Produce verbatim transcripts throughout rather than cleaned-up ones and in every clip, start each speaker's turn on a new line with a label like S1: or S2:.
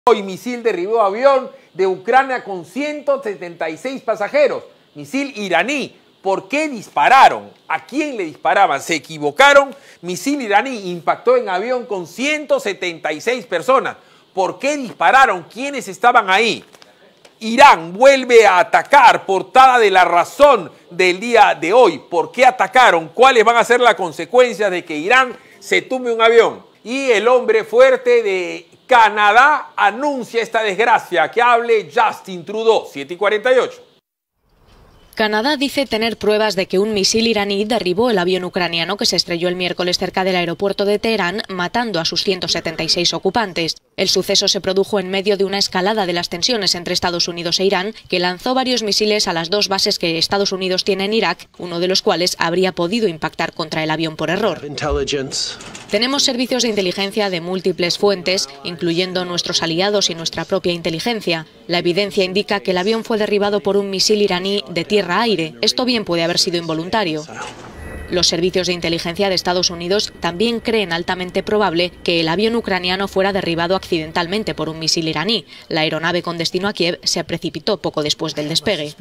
S1: Hoy misil derribó avión de Ucrania con ciento setenta y seis pasajeros. Misil iraní. ¿Por qué dispararon? ¿A quién le disparaban? ¿Se equivocaron? Misil iraní impactó en avión con ciento setenta y seis personas. ¿Por qué dispararon? ¿Quiénes estaban ahí? Irán vuelve a atacar, portada de La Razón del día de hoy. ¿Por qué atacaron? ¿Cuáles van a ser las consecuencias de que Irán se tumbe un avión? Y el hombre fuerte de Canadá anuncia esta desgracia. Que hable Justin Trudeau, siete y cuarenta y ocho.
S2: Canadá dice tener pruebas de que un misil iraní derribó el avión ucraniano que se estrelló el miércoles cerca del aeropuerto de Teherán, matando a sus ciento setenta y seis ocupantes. El suceso se produjo en medio de una escalada de las tensiones entre Estados Unidos e Irán, que lanzó varios misiles a las dos bases que Estados Unidos tiene en Irak, uno de los cuales habría podido impactar contra el avión por error. Tenemos servicios de inteligencia de múltiples fuentes, incluyendo nuestros aliados y nuestra propia inteligencia. La evidencia indica que el avión fue derribado por un misil iraní de tierra a aire. Esto bien puede haber sido involuntario. Los servicios de inteligencia de Estados Unidos también creen altamente probable que el avión ucraniano fuera derribado accidentalmente por un misil iraní. La aeronave con destino a Kiev se precipitó poco después del despegue.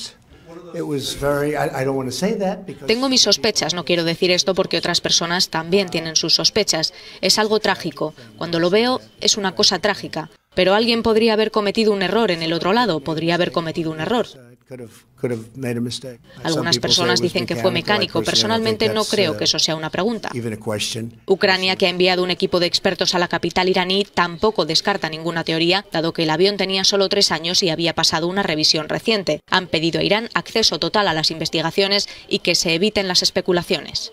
S2: Tengo mis sospechas, no quiero decir esto porque otras personas también tienen sus sospechas. Es algo trágico. Cuando lo veo, es una cosa trágica. Pero alguien podría haber cometido un error en el otro lado, podría haber cometido un error. Algunas personas dicen que fue mecánico. Personalmente no creo que eso sea una pregunta. Ucrania, que ha enviado un equipo de expertos a la capital iraní, tampoco descarta ninguna teoría, dado que el avión tenía solo tres años y había pasado una revisión reciente. Han pedido a Irán acceso total a las investigaciones y que se eviten las especulaciones.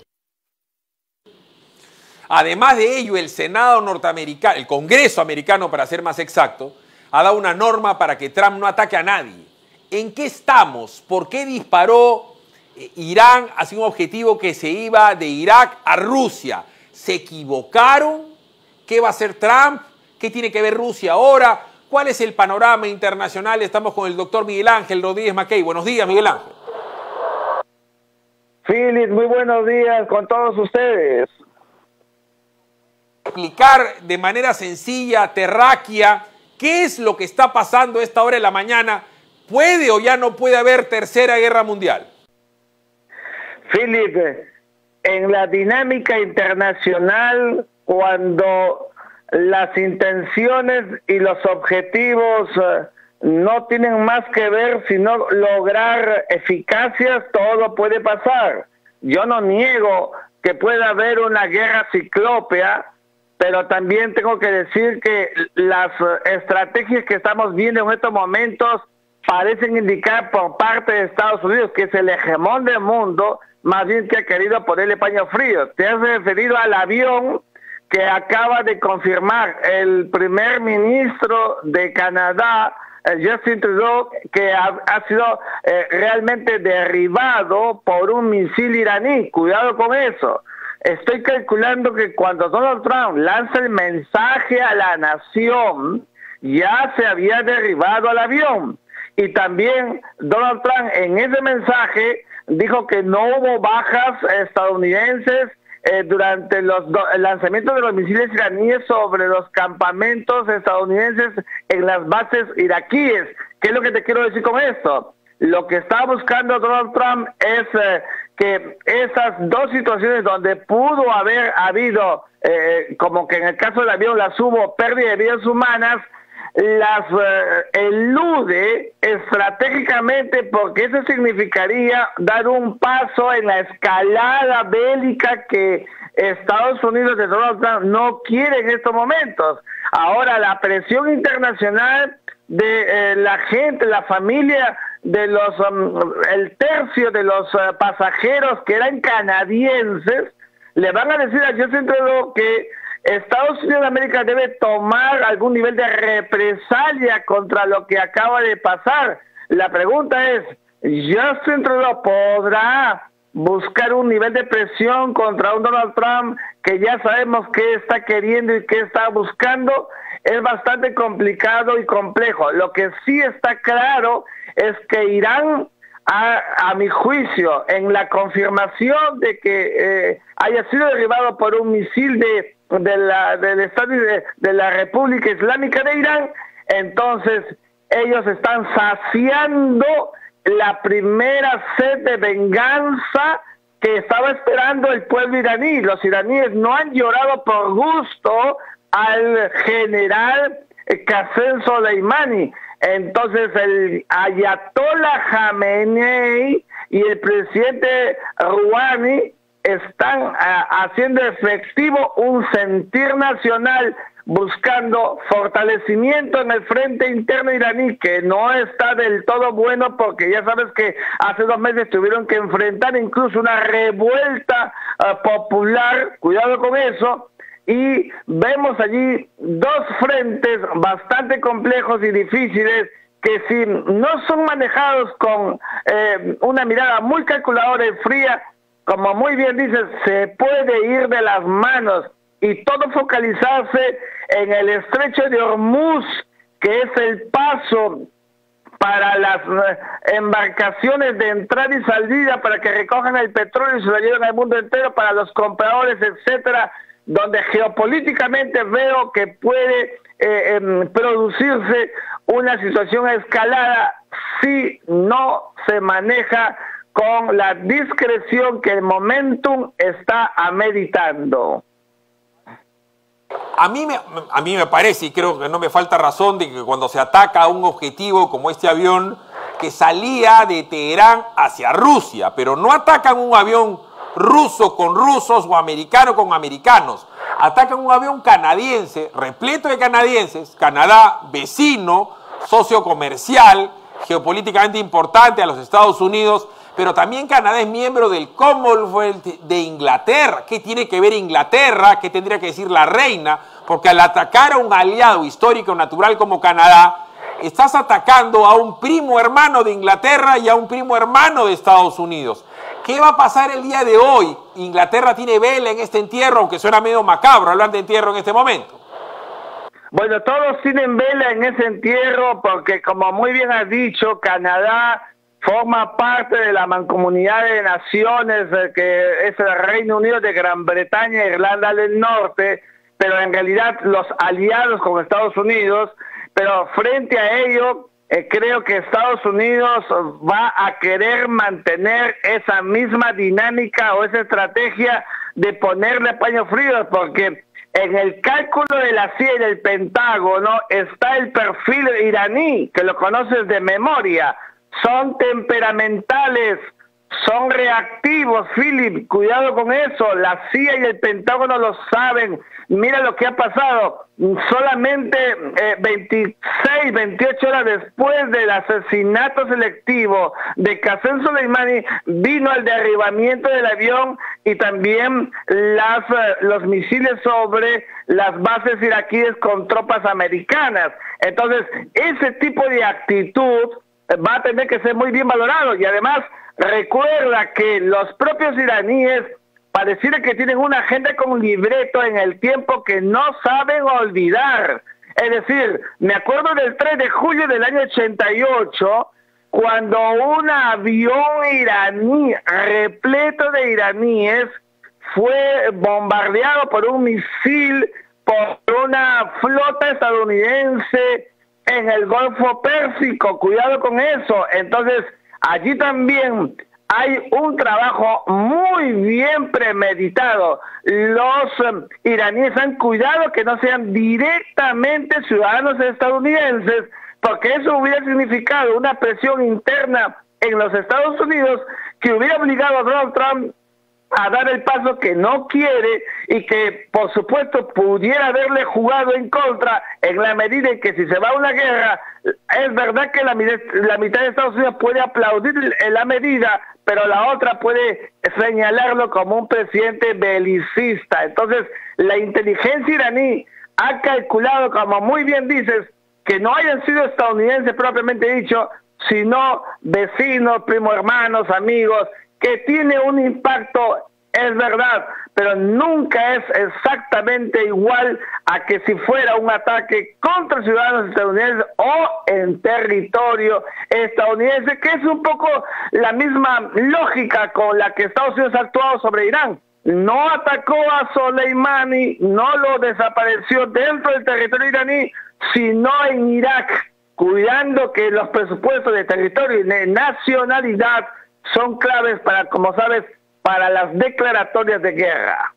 S1: Además de ello, el Senado norteamericano, el Congreso americano para ser más exacto, ha dado una norma para que Trump no ataque a nadie. ¿En qué estamos? ¿Por qué disparó eh, Irán hacia un objetivo que se iba de Irak a Rusia? ¿Se equivocaron? ¿Qué va a hacer Trump? ¿Qué tiene que ver Rusia ahora? ¿Cuál es el panorama internacional? Estamos con el doctor Miguel Ángel Rodríguez Mackey. Buenos días, Miguel Ángel.
S3: Philip, muy buenos días con todos ustedes.
S1: Explicar de manera sencilla, terráquea, qué es lo que está pasando a esta hora de la mañana. ¿Puede o ya no puede haber tercera guerra mundial?
S3: Philip, en la dinámica internacional, cuando las intenciones y los objetivos uh, no tienen más que ver sino lograr eficacias, todo puede pasar. Yo no niego que pueda haber una guerra ciclópea, pero también tengo que decir que las estrategias que estamos viendo en estos momentos parecen indicar por parte de Estados Unidos, que es el hegemón del mundo, más bien que ha querido ponerle paño frío. Te has referido al avión que acaba de confirmar el primer ministro de Canadá, Justin Trudeau, que ha, ha sido eh, realmente derribado por un misil iraní. Cuidado con eso. Estoy calculando que cuando Donald Trump lanza el mensaje a la nación, ya se había derribado al avión. Y también Donald Trump en ese mensaje dijo que no hubo bajas estadounidenses eh, durante los do, el lanzamiento de los misiles iraníes sobre los campamentos estadounidenses en las bases iraquíes. ¿Qué es lo que te quiero decir con esto? Lo que está buscando Donald Trump es eh, que esas dos situaciones donde pudo haber habido, eh, como que en el caso del avión las hubo, pérdida de vidas humanas, las eh, elude estratégicamente, porque eso significaría dar un paso en la escalada bélica que Estados Unidos de Donald Trump no quiere en estos momentos. Ahora, la presión internacional de eh, la gente, la familia de los, um, el tercio de los uh, pasajeros que eran canadienses, le van a decir a Justin Trudeau que Estados Unidos de América debe tomar algún nivel de represalia contra lo que acaba de pasar. La pregunta es, ¿Justin Trudeau podrá buscar un nivel de presión contra un Donald Trump que ya sabemos qué está queriendo y qué está buscando? Es bastante complicado y complejo. Lo que sí está claro es que Irán, a, a mi juicio, en la confirmación de que eh, haya sido derribado por un misil de de la, del Estado de, de la República Islámica de Irán, entonces ellos están saciando la primera sed de venganza que estaba esperando el pueblo iraní. Los iraníes no han llorado por gusto al general Qasem Soleimani. Entonces el Ayatollah Khamenei y el presidente Rouhani están uh, haciendo efectivo un sentir nacional, buscando fortalecimiento en el frente interno iraní, que no está del todo bueno, porque ya sabes que hace dos meses tuvieron que enfrentar incluso una revuelta uh, popular, cuidado con eso, y vemos allí dos frentes bastante complejos y difíciles, que si no son manejados con eh, una mirada muy calculadora y fría, como muy bien dices, se puede ir de las manos y todo focalizarse en el estrecho de Hormuz, que es el paso para las embarcaciones de entrada y salida para que recojan el petróleo y se lo lleven al mundo entero para los compradores, etcétera, donde geopolíticamente veo que puede eh, eh, producirse una situación escalada si no se maneja con la discreción que el momentum está ameritando.
S1: A mí, me, a mí me parece, y creo que no me falta razón, de que cuando se ataca a un objetivo como este avión que salía de Teherán hacia Rusia, pero no atacan un avión ruso con rusos o americano con americanos, atacan un avión canadiense, repleto de canadienses, Canadá vecino, socio comercial, geopolíticamente importante a los Estados Unidos, pero también Canadá es miembro del Commonwealth de Inglaterra. ¿Qué tiene que ver Inglaterra? ¿Qué tendría que decir la reina? Porque al atacar a un aliado histórico natural como Canadá, estás atacando a un primo hermano de Inglaterra y a un primo hermano de Estados Unidos. ¿Qué va a pasar el día de hoy? Inglaterra tiene vela en este entierro, aunque suena medio macabro hablar de entierro en este momento.
S3: Bueno, todos tienen vela en ese entierro porque, como muy bien has dicho, Canadá forma parte de la mancomunidad de naciones eh, que es el Reino Unido de Gran Bretaña e Irlanda del Norte, pero en realidad los aliados con Estados Unidos, pero frente a ello eh, creo que Estados Unidos va a querer mantener esa misma dinámica o esa estrategia de ponerle paño frío, porque en el cálculo de la C I A y del Pentágono está el perfil iraní, que lo conoces de memoria. Son temperamentales, son reactivos, Philip, cuidado con eso, la C I A y el Pentágono lo saben. Mira lo que ha pasado, solamente eh, veintiséis, veintiocho horas después del asesinato selectivo de Qasem Soleimani, vino el derribamiento del avión y también las, los misiles sobre las bases iraquíes con tropas americanas. Entonces, ese tipo de actitud va a tener que ser muy bien valorado, y además recuerda que los propios iraníes pareciera que tienen una agenda con libreto en el tiempo que no saben olvidar. Es decir, me acuerdo del tres de julio del año ochenta y ocho, cuando un avión iraní repleto de iraníes fue bombardeado por un misil por una flota estadounidense en el Golfo Pérsico. Cuidado con eso. Entonces, allí también hay un trabajo muy bien premeditado. Los um, iraníes han cuidado que no sean directamente ciudadanos estadounidenses, porque eso hubiera significado una presión interna en los Estados Unidos que hubiera obligado a Donald Trump a dar el paso que no quiere y que, por supuesto, pudiera haberle jugado en contra en la medida en que si se va a una guerra, es verdad que la, la mitad de Estados Unidos puede aplaudir la medida, pero la otra puede señalarlo como un presidente belicista. Entonces, la inteligencia iraní ha calculado, como muy bien dices, que no hayan sido estadounidenses propiamente dicho, sino vecinos, primos hermanos, amigos, que tiene un impacto, es verdad, pero nunca es exactamente igual a que si fuera un ataque contra ciudadanos estadounidenses o en territorio estadounidense, que es un poco la misma lógica con la que Estados Unidos ha actuado sobre Irán. no atacó a Soleimani, no lo desapareció dentro del territorio iraní, sino en Irak, cuidando que los presupuestos de territorio y de nacionalidad son claves para, como sabes, para las declaratorias de guerra.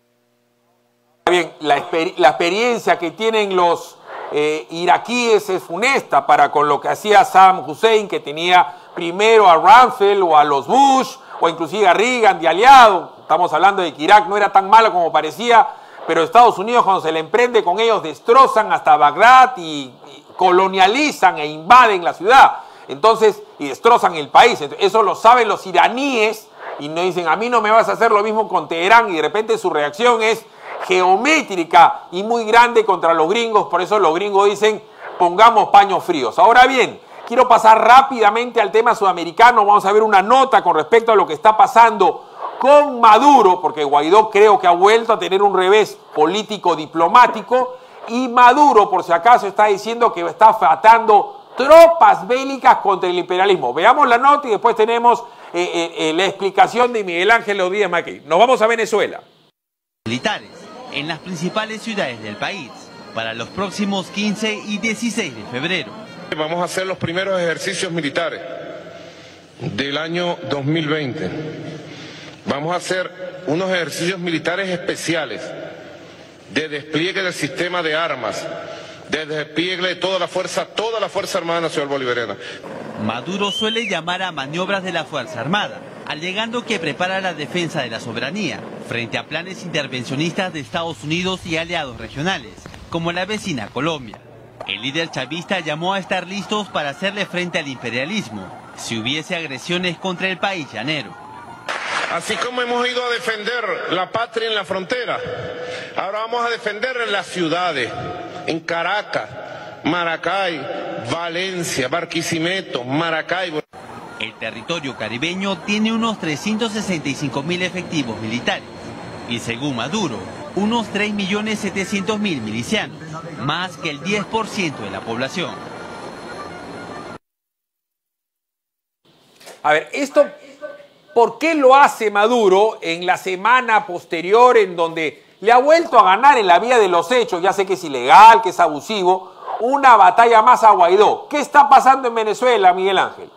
S1: Bien, la, exper la experiencia que tienen los eh, iraquíes es funesta para con lo que hacía Saddam Hussein, que tenía primero a Rumsfeld o a los Bush, o inclusive a Reagan de aliado. Estamos hablando de que Irak no era tan malo como parecía, pero Estados Unidos, cuando se le emprende con ellos, destrozan hasta Bagdad y, y colonializan e invaden la ciudad. Entonces, y destrozan el país. Entonces, eso lo saben los iraníes y no dicen, a mí no me vas a hacer lo mismo con Teherán, y de repente su reacción es geométrica y muy grande contra los gringos. Por eso los gringos dicen, pongamos paños fríos. Ahora bien, quiero pasar rápidamente al tema sudamericano. Vamos a ver una nota con respecto a lo que está pasando con Maduro, porque Guaidó creo que ha vuelto a tener un revés político diplomático, y Maduro, por si acaso, está diciendo que está fatando tropas bélicas contra el imperialismo. Veamos la nota y después tenemos eh, eh, eh, la explicación de Miguel Ángel Díaz Mackey. Nos vamos a Venezuela.
S4: Militares en las principales ciudades del país para los próximos quince y dieciséis de febrero.
S5: Vamos a hacer los primeros ejercicios militares del año dos mil veinte. Vamos a hacer unos ejercicios militares especiales de despliegue del sistema de armas, de despliegue de toda la fuerza, toda la Fuerza Armada Nacional Bolivariana.
S4: Maduro suele llamar a maniobras de la Fuerza Armada, alegando que prepara la defensa de la soberanía frente a planes intervencionistas de Estados Unidos y aliados regionales, como la vecina Colombia. El líder chavista llamó a estar listos para hacerle frente al imperialismo si hubiese agresiones contra el país llanero.
S5: Así como hemos ido a defender la patria en la frontera, ahora vamos a defender en las ciudades, en Caracas, Maracay, Valencia, Barquisimeto, Maracay.
S4: El territorio caribeño tiene unos trescientos sesenta y cinco mil efectivos militares y, según Maduro, unos tres millones setecientos mil milicianos, más que el diez por ciento de la población.
S1: A ver, esto, ¿por qué lo hace Maduro en la semana posterior en donde le ha vuelto a ganar en la vía de los hechos? Ya sé que es ilegal, que es abusivo, una batalla más a Guaidó. ¿Qué está pasando en Venezuela, Miguel Ángel?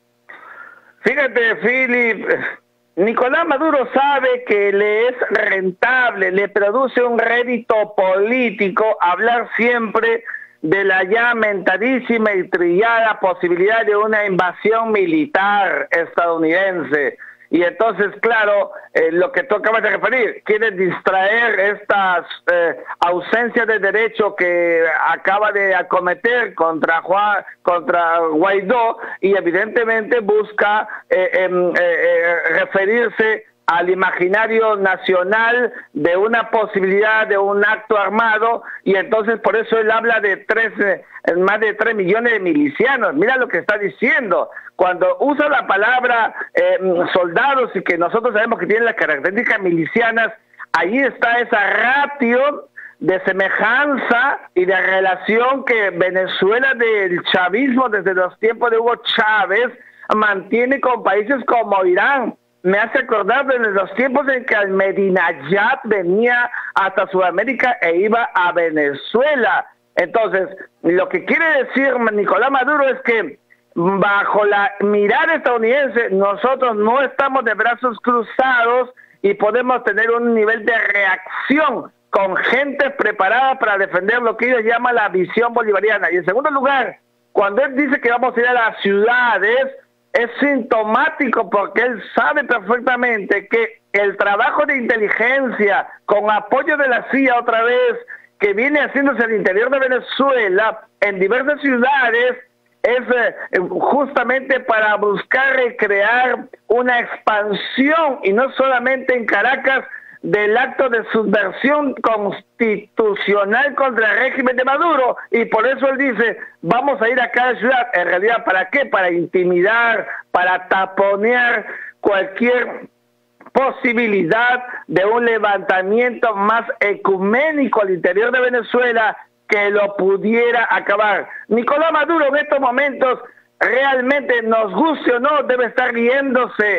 S3: Fíjate, Philip, Nicolás Maduro sabe que le es rentable, le produce un rédito político hablar siempre de la ya mentadísima y trillada posibilidad de una invasión militar estadounidense. Y entonces, claro, eh, lo que tú acabas de referir, quiere distraer estas eh, ausencias de derecho que acaba de acometer contra Juan, contra Guaidó, y evidentemente busca eh, eh, eh, referirse al imaginario nacional de una posibilidad de un acto armado, y entonces por eso él habla de tres, eh, más de tres millones de milicianos. Mira lo que está diciendo. Cuando usa la palabra eh, soldados, y que nosotros sabemos que tienen las características milicianas, ahí está esa ratio de semejanza y de relación que Venezuela del chavismo desde los tiempos de Hugo Chávez mantiene con países como Irán. Me hace acordar de los tiempos en que Ahmadinejad venía hasta Sudamérica e iba a Venezuela. Entonces, lo que quiere decir Nicolás Maduro es que bajo la mirada estadounidense nosotros no estamos de brazos cruzados y podemos tener un nivel de reacción con gente preparada para defender lo que ellos llaman la visión bolivariana. Y en segundo lugar, cuando él dice que vamos a ir a las ciudades, es sintomático porque él sabe perfectamente que el trabajo de inteligencia con apoyo de la C I A otra vez, que viene haciéndose al interior de Venezuela en diversas ciudades, es eh, justamente para buscar recrear una expansión, y no solamente en Caracas, del acto de subversión constitucional contra el régimen de Maduro. Y por eso él dice, vamos a ir a cada ciudad. En realidad, ¿para qué? Para intimidar, para taponear cualquier posibilidad de un levantamiento más ecuménico al interior de Venezuela que lo pudiera acabar. Nicolás Maduro en estos momentos, realmente nos guste o no, debe estar riéndose,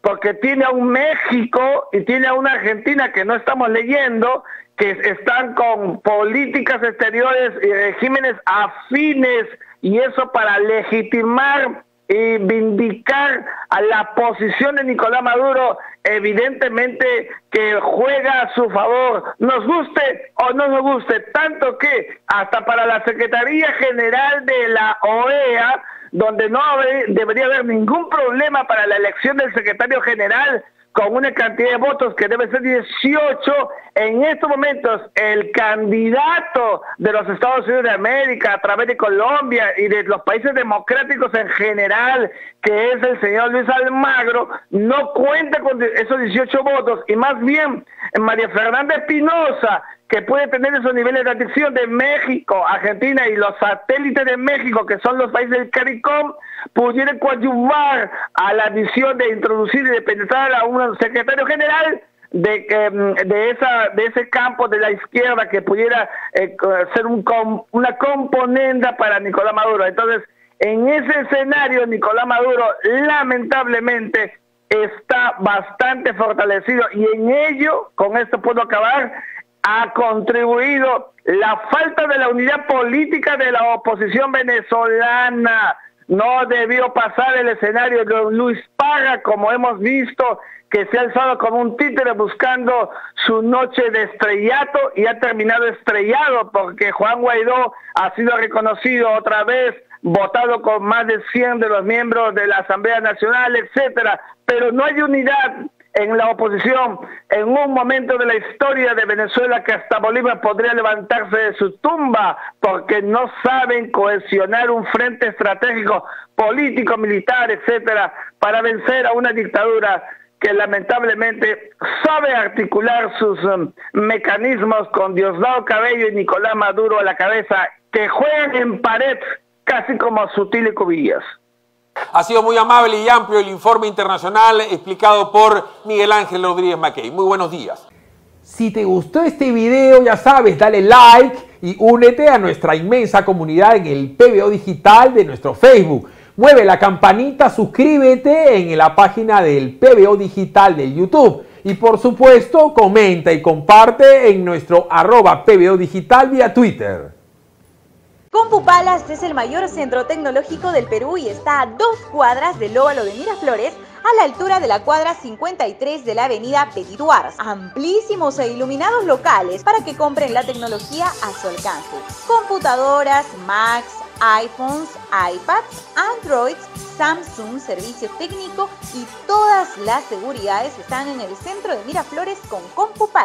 S3: porque tiene a un México y tiene a una Argentina que no estamos leyendo, que están con políticas exteriores y regímenes afines, y eso para legitimar y vindicar a la posición de Nicolás Maduro, evidentemente que juega a su favor, nos guste o no nos guste, tanto que hasta para la Secretaría General de la O E A, donde no haber, debería haber ningún problema para la elección del secretario general, con una cantidad de votos que debe ser dieciocho, en estos momentos el candidato de los Estados Unidos de América a través de Colombia y de los países democráticos en general, que es el señor Luis Almagro, no cuenta con esos dieciocho votos, y más bien María Fernanda Espinosa, que puede tener esos niveles de adicción de México, Argentina y los satélites de México, que son los países del CARICOM, pudieran coadyuvar a la visión de introducir y de penetrar a un secretario general de, de, esa, de ese campo de la izquierda que pudiera eh, ser un, una componenda para Nicolás Maduro. Entonces, en ese escenario, Nicolás Maduro lamentablemente está bastante fortalecido, y en ello, con esto puedo acabar, ha contribuido la falta de la unidad política de la oposición venezolana. No debió pasar el escenario de Luis Parra, como hemos visto, que se ha alzado como un títere buscando su noche de estrellato, y ha terminado estrellado porque Juan Guaidó ha sido reconocido otra vez, votado con más de cien de los miembros de la Asamblea Nacional, etcétera, pero no hay unidad en la oposición, en un momento de la historia de Venezuela que hasta Bolívar podría levantarse de su tumba, porque no saben cohesionar un frente estratégico, político, militar, etcétera, para vencer a una dictadura que lamentablemente sabe articular sus um, mecanismos con Diosdado Cabello y Nicolás Maduro a la cabeza, que juegan en pared casi como Sutil y Cubillas.
S1: Ha sido muy amable y amplio el informe internacional explicado por Miguel Ángel Rodríguez Mackey. Muy buenos días. Si te gustó este video, ya sabes, dale like y únete a nuestra inmensa comunidad en el P B O Digital de nuestro Facebook. Mueve la campanita, suscríbete en la página del P B O Digital de YouTube. Y por supuesto, comenta y comparte en nuestro arroba P B O Digital vía Twitter.
S6: CompuPalas es el mayor centro tecnológico del Perú y está a dos cuadras del óvalo de Miraflores, a la altura de la cuadra cincuenta y tres de la avenida Petit Duars. Amplísimos e iluminados locales para que compren la tecnología a su alcance. Computadoras, Macs, iPhones, iPads, Androids, Samsung, servicio técnico y todas las seguridades están en el centro de Miraflores con CompuPalas.